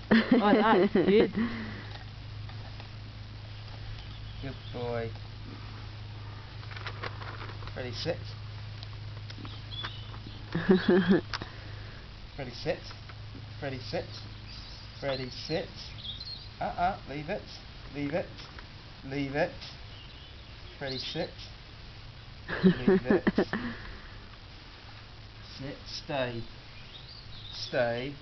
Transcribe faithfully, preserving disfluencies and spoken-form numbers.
Oh, that's good. Good boy. Ready, sit. Ready, sit. Ready, sit. Ready, sit. Uh-uh, leave it. Leave it. Leave it. Ready, sit. Leave it. Sit. Stay. Stay.